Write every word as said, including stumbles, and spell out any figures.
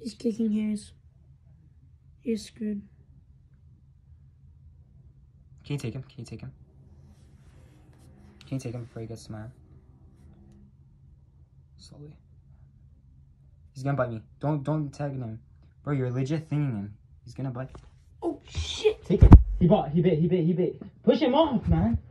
He's kicking hairs. He's screwed. Can you take him? Can you take him? Can you take him before he gets mad? Slowly. He's gonna bite me. Don't don't tag him. Bro, you're legit thinging him. He's gonna bite. Oh shit! Take it. He bought, he bit, he bit, he bit. Push him off, man.